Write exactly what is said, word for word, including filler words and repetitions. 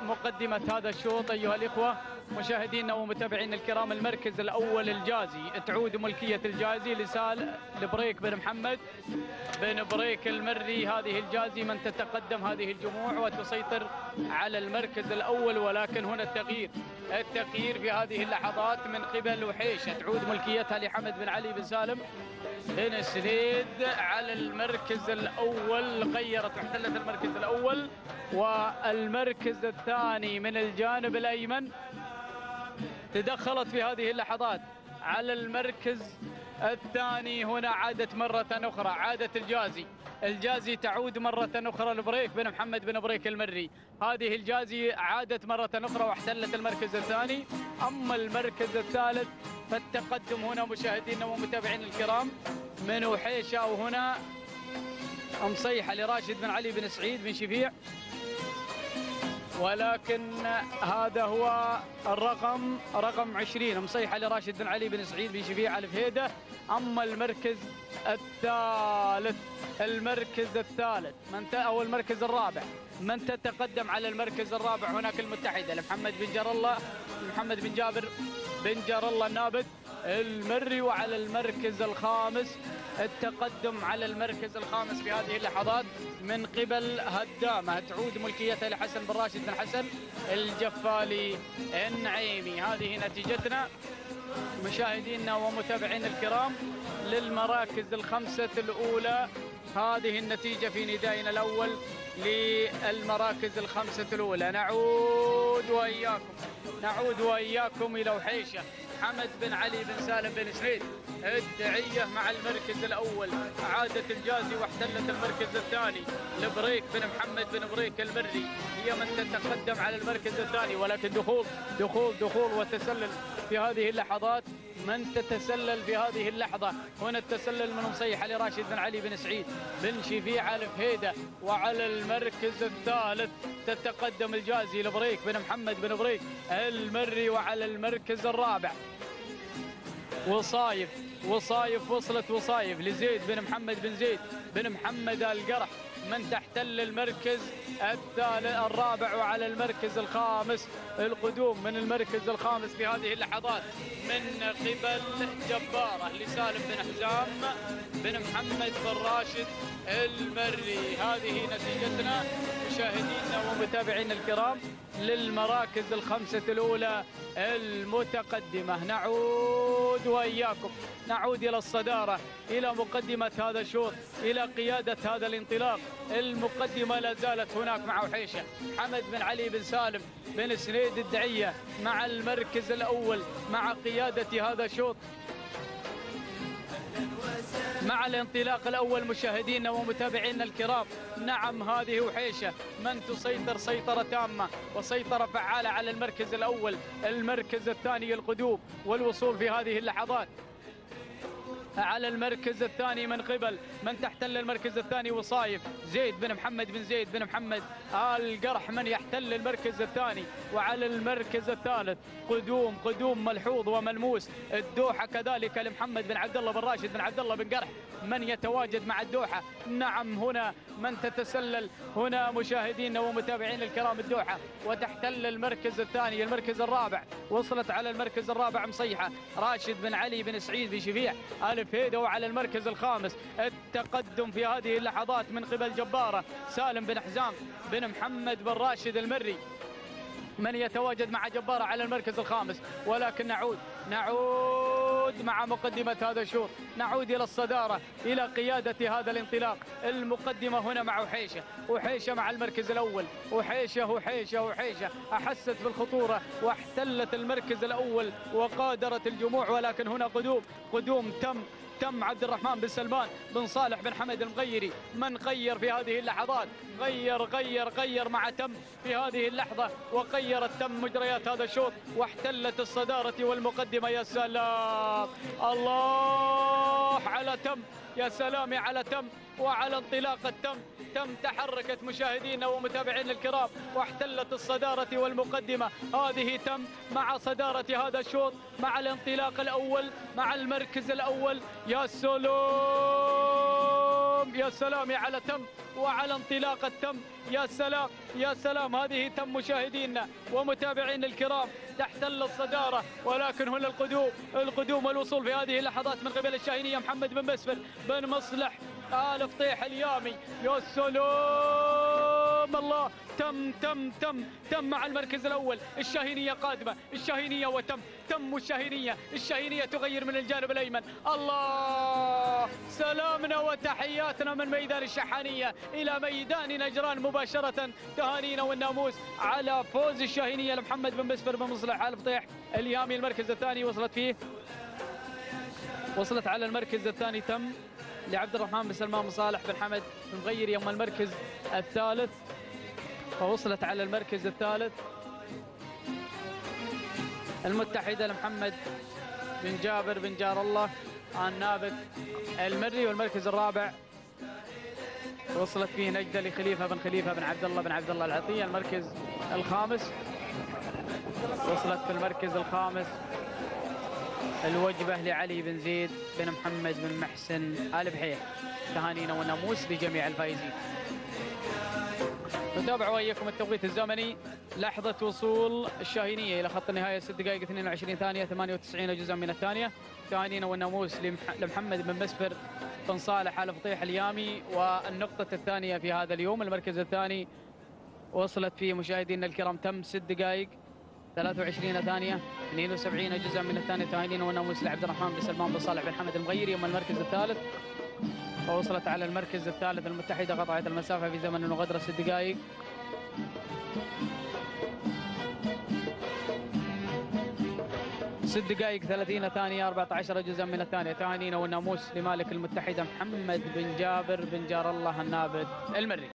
مقدمة هذا الشوط أيها الإخوة مشاهدينا ومتابعينا الكرام. المركز الأول الجازي، تعود ملكية الجازي لسال لبريك بن محمد بن بريك المري. هذه الجازي من تتقدم هذه الجموع وتسيطر على المركز الأول، ولكن هنا التغيير التغيير في هذه اللحظات من قبل وحيشة. تعود ملكيتها لحمد بن علي بن سالم بن سنيد على المركز الأول. غيرت واحتلت المركز الأول، والمركز الثاني من الجانب الأيمن تدخلت في هذه اللحظات على المركز الثاني. هنا عادت مرة أخرى، عادت الجازي الجازي تعود مرة أخرى لبريك بن محمد بن بريك المري. هذه الجازي عادت مرة أخرى واحتلت المركز الثاني. أما المركز الثالث فالتقدم هنا مشاهدينا ومتابعينا الكرام من وحيشة، وهنا مصيحة لراشد بن علي بن سعيد بن شفيع، ولكن هذا هو الرقم رقم عشرين، مصيحة لراشد بن علي بن سعيد بن شفيع الفهيدة. أما المركز الثالث المركز الثالث من أو المركز الرابع من تتقدم على المركز الرابع هناك المتحدة لمحمد بن جار الله محمد بن جابر بن جار الله النابت المري. وعلى المركز الخامس التقدم على المركز الخامس في هذه اللحظات من قبل هدامة، تعود ملكيتها لحسن بن راشد بن حسن الجفالي النعيمي. هذه نتيجتنا مشاهدينا ومتابعينا الكرام للمراكز الخمسة الأولى. هذه النتيجة في ندائنا الأول للمراكز الخمسة الأولى. نعود وإياكم نعود وإياكم إلى وحيشة. حمد بن علي بن سالم بن سعيد الدعية مع المركز الأول. عادت الجازي واحتلت المركز الثاني لبريك بن محمد بن بريك المري، هي من تتقدم على المركز الثاني، ولكن دخول دخول دخول وتسلل في هذه اللحظات. من تتسلل في هذه اللحظة هنا التسلل من مصيحة لراشد بن علي بن سعيد بن شفيع الفهيدة. وعلى المركز الثالث تتقدم الجازي لبريك بن محمد بن بريك المري. وعلى المركز الرابع وصايف وصايف وصلت وصايف لزيد بن محمد بن زيد بن محمد القرح من تحتل المركز الثالث الرابع. وعلى المركز الخامس القدوم من المركز الخامس في هذه اللحظات من قبل جبارة لسالم بن حزام بن محمد بن راشد المري. هذه نتيجتنا مشاهدينا ومتابعينا الكرام للمراكز الخمسة الأولى المتقدمة. نعود وإياكم نعود إلى الصدارة، إلى مقدمة هذا الشوط، إلى قيادة هذا الانطلاق. المقدمة لا زالت هناك مع وحيشة. حمد بن علي بن سالم بن سنيد الدعية مع المركز الأول مع قيادة هذا الشوط، مع الانطلاق الأول مشاهدينا ومتابعينا الكرام. نعم هذه وحيشة من تسيطر سيطرة تامة وسيطرة فعالة على المركز الأول. المركز الثاني القدوم والوصول في هذه اللحظات على المركز الثاني من قبل من تحتل المركز الثاني وصايف زيد بن محمد بن زيد بن محمد القرح من يحتل المركز الثاني. وعلى المركز الثالث قدوم قدوم ملحوظ وملموس الدوحة كذلك لمحمد بن عبد الله بن راشد بن عبد الله بن قرح من يتواجد مع الدوحة. نعم هنا من تتسلل هنا مشاهدينا ومتابعين الكرام الدوحة وتحتل المركز الثاني. المركز الرابع وصلت على المركز الرابع مصيحة راشد بن علي بن سعيد بن شفيع الفهيدة. وعلى المركز الخامس التقدم في هذه اللحظات من قبل جبارة سالم بن حزام بن محمد بن راشد المري من يتواجد مع جبارة على المركز الخامس. ولكن نعود نعود مع مقدمة هذا الشوط، نعود إلى الصدارة، إلى قيادة هذا الانطلاق. المقدمة هنا مع وحيشة وحيشة مع المركز الأول. وحيشة وحيشة وحيشة أحست بالخطورة واحتلت المركز الأول وقادرت الجموع. ولكن هنا قدوم قدوم تم تم عبد الرحمن بن سلمان بن صالح بن حمد المغيري من غير في هذه اللحظات، غير غير غير مع تم في هذه اللحظة، وغيرت تم مجريات هذا الشوط واحتلت الصدارة والمقدمة. يا سلام الله على تم، يا سلام على تم وعلى انطلاق التم. تم تحركت مشاهدينا ومتابعينا الكرام واحتلت الصدارة والمقدمة. هذه تم مع صدارة هذا الشوط مع الانطلاق الأول مع المركز الأول. يا سلام سلام يا سلام يا على تم وعلى انطلاق التم. يا سلام يا سلام. هذه تم مشاهدينا ومتابعينا الكرام تحتل الصدارة، ولكن هنا القدوم القدوم والوصول في هذه اللحظات من قبل الشاهينية محمد بن مسفر بن مصلح آل فطيح اليامي. يا سلام الله. تم تم تم تم مع المركز الأول. الشاهينية قادمة، الشاهينية وتم تم الشاهينية. الشاهينية تغير من الجانب الأيمن. الله سلامنا وتحياتنا من ميدان الشحانية إلى ميدان نجران مباشرة. تهانينا والناموس على فوز الشاهينية لمحمد بن مسفر بن مصلح آل فطيح اليامي. المركز الثاني وصلت فيه وصلت على المركز الثاني تم لعبد الرحمن بن سلمان بن صالح بن حمد بن مغير يوم المركز الثالث، ووصلت على المركز الثالث المتحدة لمحمد بن جابر بن جار الله النابت المري. والمركز الرابع وصلت فيه نجدة لخليفة بن خليفة بن عبد الله بن عبد الله العطية. المركز الخامس وصلت في المركز الخامس الوجبة لعلي بن زيد بن محمد بن محسن آل بحيح. تهانينا والناموس لجميع الفائزين. نتابع وإياكم التوقيت الزمني. لحظة وصول الشاهينية إلى خط النهاية ست دقائق اثنين وعشرين ثانية ثمانية وتسعين جزءا من الثانية. تهانينا والناموس لمحمد بن مسفر بن صالح آل فطيح اليامي. والنقطة الثانية في هذا اليوم المركز الثاني وصلت فيه مشاهدينا الكرام تم ست دقائق ثلاثة وعشرين ثانية اثنين وسبعين جزءا من الثانية. تهانينا والناموس لعبد الرحمن بن سلمان بن صالح بن حمد المغيري يوم المركز الثالث، ووصلت على المركز الثالث المتحدة قطعت المسافة في زمن وغدرة ست دقائق ست دقائق ثلاثين ثانية أربعة عشر جزءا من الثانية. تهانينا والناموس لمالك المتحدة محمد بن جابر بن جار الله النابت المري.